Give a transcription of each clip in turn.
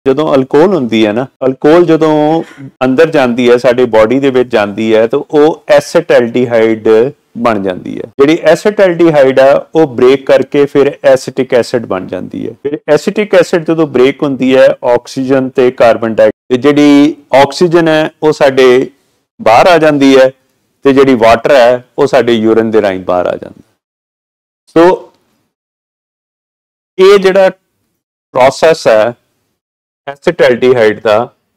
ਜਦੋਂ ਅਲਕੋਹਲ ਹੁੰਦੀ ਹੈ ਨਾ, ਅਲਕੋਹਲ ਜਦੋਂ ਅੰਦਰ ਜਾਂਦੀ ਹੈ ਸਾਡੇ ਬੋਡੀ ਦੇ ਵਿੱਚ ਜਾਂਦੀ ਹੈ ਤਾਂ ਉਹ ਐਸੀਟਲਡੀਹਾਈਡ ਬਣ ਜਾਂਦੀ ਹੈ। ਜਿਹੜੀ ਐਸੀਟਲਡੀਹਾਈਡ ਆ ਉਹ ਬ੍ਰੇਕ ਕਰਕੇ ਫਿਰ ਐਸੀਟਿਕ ਐਸਿਡ ਬਣ ਜਾਂਦੀ ਹੈ। ਫਿਰ ਐਸੀਟਿਕ ਐਸਿਡ ਜਦੋਂ ਬ੍ਰੇਕ ਹੁੰਦੀ ਹੈ ਆਕਸੀਜਨ ਤੇ ਕਾਰਬਨ ਡਾਈਆਕਸਾਈਡ, ਜਿਹੜੀ ਆਕਸੀਜਨ ਹੈ ਉਹ ਸਾਡੇ ਬਾਹਰ ਆ ਜਾਂਦੀ ਹੈ ਤੇ ਜਿਹੜੀ ਵਾਟਰ ਹੈ ਉਹ ਸਾਡੇ ਯੂਰਿਨ ਦੇ ਰਾਹੀਂ ਬਾਹਰ ਆ ਜਾਂਦਾ। ਸੋ ਇਹ ਜਿਹੜਾ ਪ੍ਰੋਸੈਸ ਹੈ ਐਸੀਟਲਡੀਹਾਈਡ ਦਾ,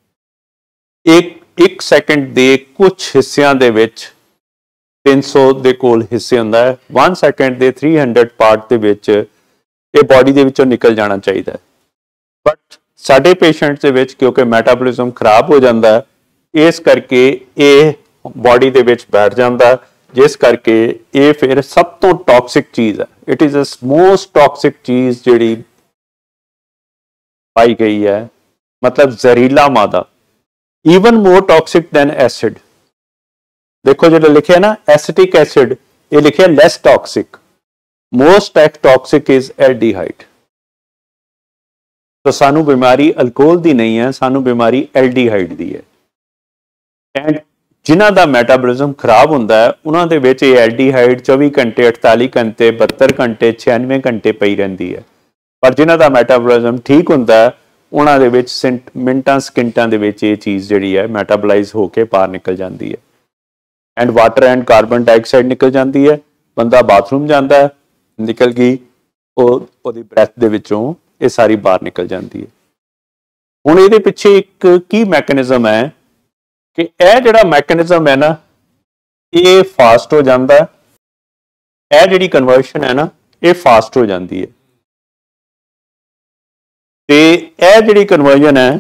ਇੱਕ ਸੈਕਿੰਡ ਦੇ ਕੁਝ ਹਿੱਸਿਆਂ ਦੇ ਵਿੱਚ 300 ਦੇ ਕੋਲ ਹਿੱਸੇ ਹੁੰਦਾ ਹੈ, 1 ਸੈਕਿੰਡ ਦੇ 300 ਪਾਰਟ ਦੇ ਵਿੱਚ ਇਹ ਬੋਡੀ ਦੇ ਵਿੱਚੋਂ ਨਿਕਲ ਜਾਣਾ ਚਾਹੀਦਾ ਹੈ। ਬਟ ਸਾਡੇ ਪੇਸ਼ੈਂਟ ਦੇ ਵਿੱਚ ਕਿਉਂਕਿ ਮੈਟਾਬੋਲਿਜ਼ਮ ਖਰਾਬ ਹੋ ਜਾਂਦਾ ਹੈ, ਇਸ ਕਰਕੇ ਇਹ ਬੋਡੀ ਦੇ ਵਿੱਚ ਬੈਠ ਜਾਂਦਾ, ਜਿਸ ਕਰਕੇ ਇਹ ਫਿਰ ਸਭ ਤੋਂ ਟੌਕਸਿਕ ਚੀਜ਼ ਹੈ। It is the most toxic ਚੀਜ਼ ਜਿਹੜੀ ਪਾਈ ਗਈ ਹੈ, ਮਤਲਬ ਜ਼ਹਿਰੀਲਾ ਮਾਦਾ, even more toxic than acid. ਦੇਖੋ ਜਿਹੜਾ ਲਿਖਿਆ ਨਾ ਐਸੀਟਿਕ ਐਸਿਡ, ਇਹ ਲਿਖਿਆ less toxic, most toxic is aldehyde. ਤਾਂ ਸਾਨੂੰ ਬਿਮਾਰੀ ਅਲਕੋਹਲ ਦੀ ਨਹੀਂ ਹੈ, ਸਾਨੂੰ ਬਿਮਾਰੀ ਐਲਡੀਹਾਈਡ ਦੀ ਹੈ। ਐਂਡ ਜਿਨ੍ਹਾਂ ਦਾ ਮੈਟਾਬੋਲਿਜ਼ਮ ਖਰਾਬ ਹੁੰਦਾ ਹੈ ਉਹਨਾਂ ਦੇ ਵਿੱਚ ਇਹ ਐਲਡੀਹਾਈਡ 24 ਘੰਟੇ 48 ਘੰਟੇ 72 ਘੰਟੇ 96 ਘੰਟੇ ਪਈ ਰਹਿੰਦੀ ਹੈ। ਪਰ ਜਿਨ੍ਹਾਂ ਦਾ ਮੈਟਾਬੋਲਿਜ਼ਮ ਠੀਕ ਹੁੰਦਾ ਹੈ ਉਹਨਾਂ ਦੇ ਵਿੱਚ ਮਿੰਟਾਂ ਸਕਿੰਟਾਂ ਦੇ ਵਿੱਚ ਇਹ ਚੀਜ਼ ਜਿਹੜੀ ਹੈ ਮੈਟਾਬੋਲਾਈਜ਼ ਹੋ ਕੇ ਬਾਹਰ ਨਿਕਲ ਜਾਂਦੀ ਹੈ। And water and carbon dioxide ਨਿਕਲ ਜਾਂਦੀ ਹੈ। ਬੰਦਾ ਬਾਥਰੂਮ ਜਾਂਦਾ ਹੈ, ਨਿਕਲ ਗਈ ਉਹਦੀ ਬ੍ਰੈਥ ਦੇ ਵਿੱਚੋਂ ਇਹ ਸਾਰੀ ਬਾਹਰ ਨਿਕਲ ਜਾਂਦੀ ਹੈ। ਹੁਣ ਇਹਦੇ ਪਿੱਛੇ ਇੱਕ ਕੀ ਮੈਕੈਨਿਜ਼ਮ ਹੈ ਕਿ ਇਹ ਜਿਹੜਾ ਮੈਕੈਨਿਜ਼ਮ ਹੈ ਨਾ ਇਹ ਫਾਸਟ ਹੋ ਜਾਂਦਾ ਹੈ। ਇਹ ਜਿਹੜੀ ਕਨਵਰਸ਼ਨ ਹੈ ਨਾ ਇਹ ਫਾਸਟ ਹੋ ਜਾਂਦੀ ਹੈ ਤੇ ਇਹ ਜਿਹੜੀ ਕਨਵਰਜਨ ਹੈ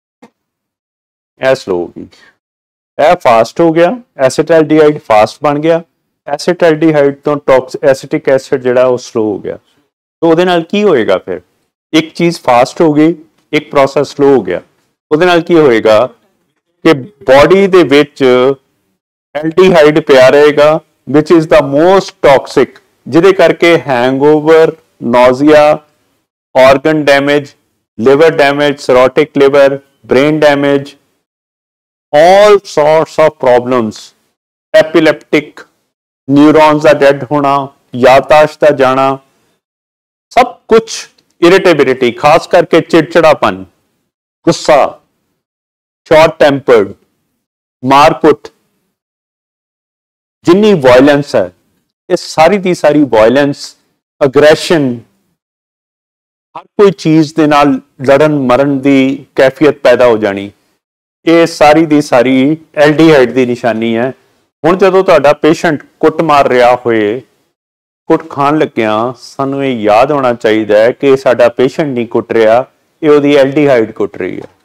ਇਹ ਸਲੋ ਹੋ ਗਈ। ਇਹ ਫਾਸਟ ਹੋ ਗਿਆ, ਐਸੀਟਲਡੀਹਾਈਡ ਫਾਸਟ ਬਣ ਗਿਆ, ਐਸੀਟਲਡੀਹਾਈਡ ਤੋਂ ਐਸੀਟਿਕ ਐਸਿਡ ਜਿਹੜਾ ਉਹ ਸਲੋ ਹੋ ਗਿਆ। ਤਾਂ ਉਹਦੇ ਨਾਲ ਕੀ ਹੋਏਗਾ? ਫਿਰ ਇੱਕ ਚੀਜ਼ ਫਾਸਟ ਹੋ ਗਈ, ਇੱਕ ਪ੍ਰੋਸੈਸ ਸਲੋ ਹੋ ਗਿਆ। ਉਹਦੇ ਨਾਲ ਕੀ ਹੋਏਗਾ ਕਿ ਬੋਡੀ ਦੇ ਵਿੱਚ ਐਲਡੀਹਾਈਡ ਪਿਆ ਰਹੇਗਾ which is the most toxic, ਜਿਹਦੇ ਕਰਕੇ hangover, nausea, organ damage, liver damage, cirrhotic liver, brain damage, all sorts of problems, epileptic, neurons ਦਾ dead ਹੋਣਾ, ਯਾਦਾਸ਼ਤ ਦਾ ਜਾਣਾ, ਸਭ ਕੁਝ, irritability, ਖਾਸ ਕਰਕੇ ਚਿੜਚਿੜਾਪਨ, ਗੁੱਸਾ, short tempered, ਮਾਰਕੁੱਟ, ਜਿੰਨੀ ਵਾਇਲੈਂਸ ਹੈ ਇਹ ਸਾਰੀ ਦੀ ਸਾਰੀ ਵਾਇਲੈਂਸ, ਅਗਰੈਸ਼ਨ, ਹਰ ਕੋਈ ਚੀਜ਼ ਦੇ ਨਾਲ ਲੜਨ ਮਰਨ ਦੀ ਕੈਫੀਅਤ ਪੈਦਾ ਹੋ ਜਾਣੀ, ਇਹ ਸਾਰੀ ਦੀ ਸਾਰੀ ਐਲਡੀਹਾਈਡ ਦੀ ਨਿਸ਼ਾਨੀ ਹੈ। ਹੁਣ ਜਦੋਂ ਤੁਹਾਡਾ ਪੇਸ਼ੈਂਟ ਕੁੱਟ ਮਾਰ ਰਿਹਾ ਹੋਏ, ਕੁੱਟ ਖਾਣ ਲੱਗਿਆ, ਸਾਨੂੰ ਇਹ ਯਾਦ ਹੋਣਾ ਚਾਹੀਦਾ ਹੈ ਕਿ ਸਾਡਾ ਪੇਸ਼ੈਂਟ ਨਹੀਂ ਕੁੱਟ ਰਿਹਾ, ਇਹ ਉਹਦੀ ਐਲਡੀਹਾਈਡ ਕੁੱਟ ਰਹੀ ਹੈ।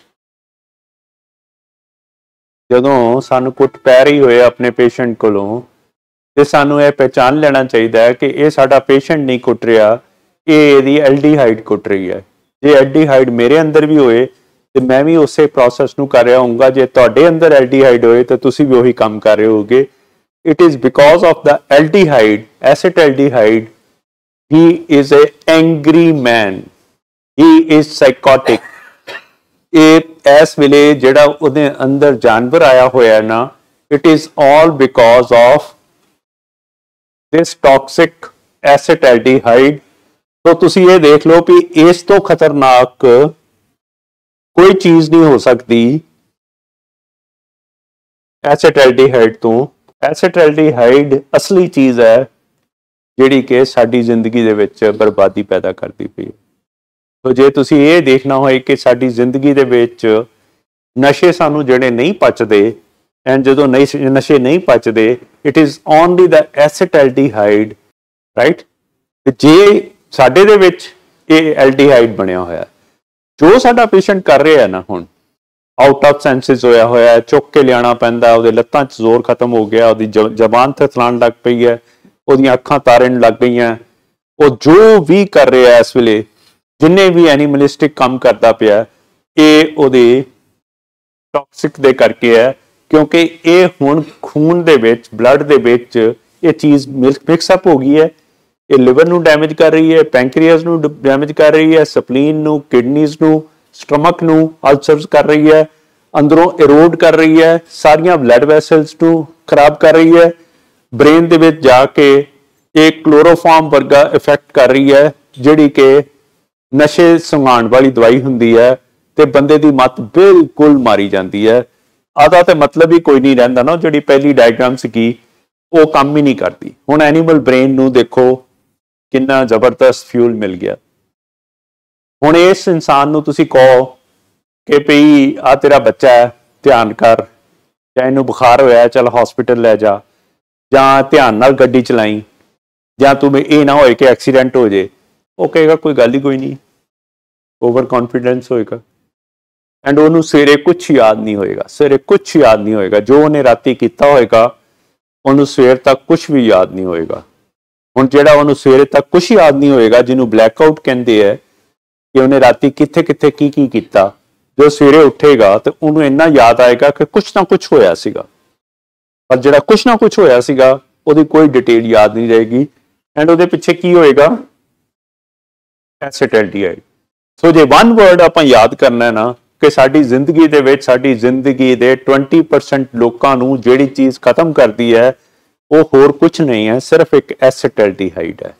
ਜਦੋਂ ਸਾਨੂੰ ਕੁੱਟ ਪੈ ਰਹੀ ਹੋਏ ਆਪਣੇ ਪੇਸ਼ੈਂਟ ਕੋਲੋਂ ਤੇ ਸਾਨੂੰ ਇਹ ਪਹਿਚਾਨ ਲੈਣਾ ਚਾਹੀਦਾ ਹੈ ਕਿ ਇਹ ਸਾਡਾ ਪੇਸ਼ੈਂਟ ਨਹੀਂ ਕੁੱਟ ਰਿਹਾ, ਇਹ ਇਹਦੀ ਐਲਡੀਹਾਈਡ ਕੁੱਟ ਰਹੀ ਹੈ। ਜੇ ਐਲਡੀਹਾਈਡ ਮੇਰੇ ਅੰਦਰ ਵੀ ਹੋਏ ਤੇ ਮੈਂ ਵੀ ਉਸੇ ਪ੍ਰੋਸੈਸ ਨੂੰ ਕਰ ਰਿਹਾ ਹੋਊਂਗਾ। ਜੇ ਤੁਹਾਡੇ ਅੰਦਰ ਐਲਡੀਹਾਈਡ ਹੋਏ ਤਾਂ ਤੁਸੀਂ ਵੀ ਉਹੀ ਕੰਮ ਕਰ ਰਹੇ ਹੋਗੇ। It is because of the aldehyde, acetaldehyde, he is a angry man, he is psychotic. ਇਹ ਇਸ ਵੇਲੇ ਜਿਹੜਾ ਉਹਦੇ ਅੰਦਰ ਜਾਨਵਰ ਆਇਆ ਹੋਇਆ ਨਾ, it is all because of this toxic acetaldehyde. तो तुसी ये देख लो कि इस तो खतरनाक कोई चीज नहीं हो सकती एसिटल्डिहाइड तो। एसिटल्डिहाइड असली चीज है जिहड़ी कि साडी जिंदगी दे विच बर्बादी पैदा करती पई है। तो जे तुसी ये देखना होए कि साडी जिंदगी दे विच नशे सानू जिहड़े नहीं पचदे, एंड जदों नशे नहीं पचदे, it is only the acetaldehyde, right. जे ਸਾਡੇ ਦੇ ਵਿੱਚ ਇਹ ਐਲਡੀਹਾਈਡ ਬਣਿਆ ਹੋਇਆ, ਜੋ ਸਾਡਾ ਪੇਸ਼ੈਂਟ ਕਰ ਰਿਹਾ ਹੈ ਨਾ, ਹੁਣ ਆਊਟ ਆਫ ਸੈਂਸਿਸ ਹੋਇਆ ਹੋਇਆ, ਚੁੱਕ ਕੇ ਲਿਆਣਾ ਪੈਂਦਾ, ਉਹਦੇ ਲੱਤਾਂ 'ਚ ਜ਼ੋਰ ਖਤਮ ਹੋ ਗਿਆ, ਉਹਦੀ ਜ਼ਬਾਨ ਥਥਲਾਣ ਲੱਗ ਪਈ ਹੈ, ਉਹਦੀਆਂ ਅੱਖਾਂ ਤਾਰਨ ਲੱਗ ਗਈਆਂ, ਉਹ ਜੋ ਵੀ ਕਰ ਰਿਹਾ ਇਸ ਵੇਲੇ, ਜਿੰਨੇ ਵੀ ਐਨੀਮਲਿਸਟਿਕ ਕੰਮ ਕਰਦਾ ਪਿਆ, ਇਹ ਉਹਦੇ ਟੌਕਸਿਕ ਦੇ ਕਰਕੇ ਹੈ। ਕਿਉਂਕਿ ਇਹ ਹੁਣ ਖੂਨ ਦੇ ਵਿੱਚ, ਬਲੱਡ ਦੇ ਵਿੱਚ ਇਹ ਚੀਜ਼ ਮਿਕਸਅਪ ਹੋ ਗਈ ਹੈ। ਇਹ ਲਿਵਰ ਨੂੰ ਡੈਮੇਜ ਕਰ ਰਹੀ ਹੈ, ਪੈਂਕਰੀਅਸ ਨੂੰ ਡੈਮੇਜ ਕਰ ਰਹੀ ਹੈ, ਸਪਲੀਨ ਨੂੰ, ਕਿਡਨੀਜ਼ ਨੂੰ, ਸਟਮਕ ਨੂੰ ਅਲਸਰਸ ਕਰ ਰਹੀ ਹੈ, ਅੰਦਰੋਂ ਇਰੋਡ ਕਰ ਰਹੀ ਹੈ, ਸਾਰੀਆਂ ਬਲੱਡ ਵੈਸਲਸ ਨੂੰ ਖਰਾਬ ਕਰ ਰਹੀ ਹੈ, ਬ੍ਰੇਨ ਦੇ ਵਿੱਚ ਜਾ ਕੇ ਇੱਕ ਕਲੋਰੋਫਾਰਮ ਵਰਗਾ ਇਫੈਕਟ ਕਰ ਰਹੀ ਹੈ, ਜਿਹੜੀ ਕਿ ਨਸ਼ੇ ਸੁੰਘਾਉਣ ਵਾਲੀ ਦਵਾਈ ਹੁੰਦੀ ਹੈ ਤੇ ਬੰਦੇ ਦੀ ਮੱਤ ਬਿਲਕੁਲ ਮਾਰੀ ਜਾਂਦੀ ਹੈ। ਆਦਾ ਤੇ ਮਤਲਬ ਹੀ ਕੋਈ ਨਹੀਂ ਰਹਿੰਦਾ ਨਾ, ਜਿਹੜੀ ਪਹਿਲੀ ਡਾਇਗਰਾਮ ਸੀਗੀ ਉਹ ਕੰਮ ਹੀ ਨਹੀਂ ਕਰਦੀ। ਹੁਣ ਐਨੀਮਲ ਬ੍ਰੇਨ ਨੂੰ ਦੇਖੋ ਕਿੰਨਾ ਜ਼ਬਰਦਸਤ ਫਿਊਲ ਮਿਲ ਗਿਆ। ਹੁਣ ਇਸ ਇਨਸਾਨ ਨੂੰ ਤੁਸੀਂ ਕਹੋ ਕਿ ਭਈ ਆ ਤੇਰਾ ਬੱਚਾ ਹੈ, ਧਿਆਨ ਕਰ, ਜਾਂ ਇਹਨੂੰ ਬੁਖਾਰ ਹੋਇਆ ਚੱਲ ਹਸਪੀਟਲ ਲੈ ਜਾ, ਜਾਂ ਧਿਆਨ ਨਾਲ ਗੱਡੀ ਚਲਾਈ, ਜਾਂ ਤੂੰ ਇਹ ਨਾ ਹੋਏ ਕਿ ਐਕਸੀਡੈਂਟ ਹੋ ਜੇ, ਉਹ ਕਹੇਗਾ ਕੋਈ ਗੱਲ ਹੀ ਕੋਈ ਨਹੀਂ, ਓਵਰ ਕੌਨਫੀਡੈਂਸ ਹੋਏਗਾ। ਐਂਡ ਉਹਨੂੰ ਸਵੇਰੇ ਕੁਛ ਯਾਦ ਨਹੀਂ ਹੋਏਗਾ, ਸਵੇਰੇ ਕੁਛ ਯਾਦ ਨਹੀਂ ਹੋਏਗਾ, ਜੋ ਉਹਨੇ ਰਾਤੀ ਕੀਤਾ ਹੋਏਗਾ ਉਹਨੂੰ ਸਵੇਰ ਤੱਕ ਕੁਛ ਵੀ ਯਾਦ ਨਹੀਂ ਹੋਏਗਾ। ਹੁਣ ਜਿਹੜਾ ਉਹਨੂੰ ਸਵੇਰੇ ਤੱਕ ਕੁਛ ਯਾਦ ਨਹੀਂ ਹੋਏਗਾ, ਜਿਹਨੂੰ ਬਲੈਕਆਊਟ ਕਹਿੰਦੇ ਹੈ, ਕਿ ਉਹਨੇ ਰਾਤੀ ਕਿੱਥੇ ਕਿੱਥੇ ਕੀ ਕੀ ਕੀਤਾ, ਜੋ ਸਵੇਰੇ ਉੱਠੇਗਾ ਤੇ ਉਹਨੂੰ ਇੰਨਾ ਯਾਦ ਆਏਗਾ ਕਿ ਕੁਛ ਨਾ ਕੁਛ ਹੋਇਆ ਸੀਗਾ। ਪਰ ਜਿਹੜਾ ਕੁਛ ਨਾ ਕੁਛ ਹੋਇਆ ਸੀਗਾ ਉਹਦੀ ਕੋਈ ਡਿਟੇਲ ਯਾਦ ਨਹੀਂ ਰਹੇਗੀ। ਐਂਡ ਉਹਦੇ ਪਿੱਛੇ ਕੀ ਹੋਏਗਾ? ਐਸਿਟੈਲਡੀਹਾਈਡ। ਸੋ ਜੇ ਵਨ ਵਰਡ ਆਪਾਂ ਯਾਦ ਕਰਨਾ ਹੈ ਨਾ, ਕਿ ਸਾਡੀ ਜ਼ਿੰਦਗੀ ਦੇ ਵਿੱਚ, ਸਾਡੀ ਜ਼ਿੰਦਗੀ ਦੇ 20% ਲੋਕਾਂ ਨੂੰ ਜਿਹੜੀ ਚੀਜ਼ ਖਤਮ ਕਰਦੀ ਹੈ ਉਹ ਹੋਰ ਕੁਛ ਨਹੀਂ ਹੈ, ਸਿਰਫ ਇੱਕ ਐਸਿਟੈਲਡੀਹਾਈਡ ਹੈ।